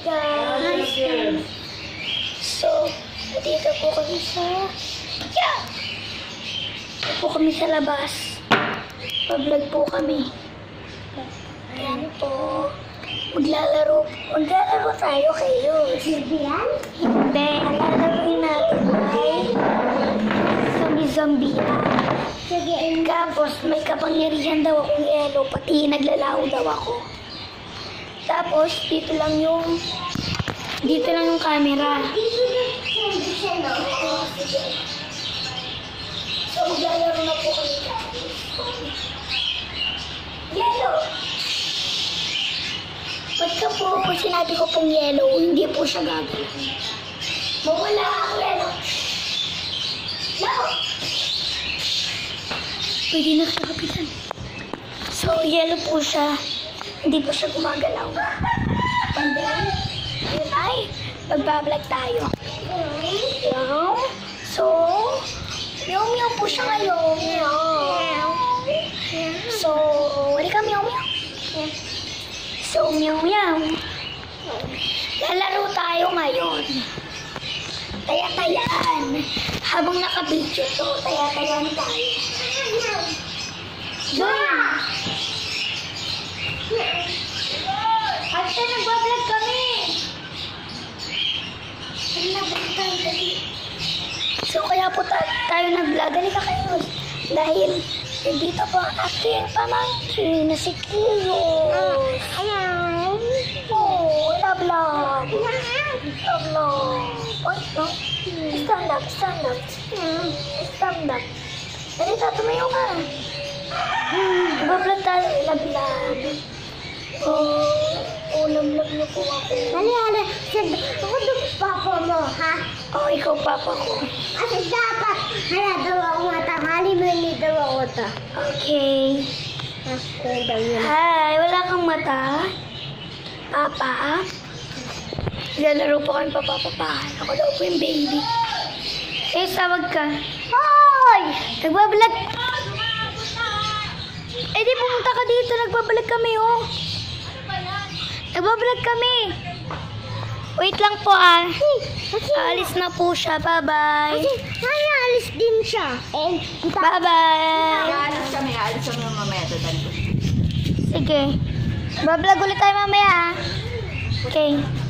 guys. So, dito po kami sa... Dito po kami sa labas. Pa-vlog po kami. Ayan po. Maglalaro tayo kayo. Hindi. Ang lalaroin natin ay zombie. Tapos may kapangyarihan daw akong yelo, pati naglalaho daw ako. Tapos dito lang yung camera. So maglalaro na po kami. Yelo! Pagka po sinabi ko pong yellow, hindi po siya gagawin. Mawala ang yellow. No! Pwede na siya kapitan. So, yellow po siya. Hindi po siya gumagalaw. And then, yun ay, magbablog tayo. Meow. So, meow po siya ngayon. Meow. So, wali ka meow. So, meow. Lalaro tayo ngayon. Taya-tayaan. Habang naka-video to, taya-tayaan tayo. Join! Ate, nagbablog kami! Nagbablog tayo dali. So, kaya po tayo nag-vlog. Dali ka kayo. Dahil, dito po ang aking pamangkin na si Kiyo. Ayan. Oh, love. Oh, no. Stand up. Dali, tumayo ka. Nagbablog tayo. Love. Oh, love niyo po ako. Hali. Ako daw papa mo, ha? Oh, ikaw papa ko. Kasi dapat, daw ako matanghali mo ni daw ako to. Okay. Hi, wala kang mata? Papa? Lalaro po kami papapapahan. Ako daw po yung baby. Eh, tawag ka. Hoy! Nagbablog. Eh, di pumunta ka dito. Nagbablog kami, oh. Nagbablog kami. Wait lang po, ah. Alis na po siya. Bye-bye. Alis din siya. Bye-bye. Alis kami mamaya. Sige. Bablog ulit tayo mamaya, ah. Okay.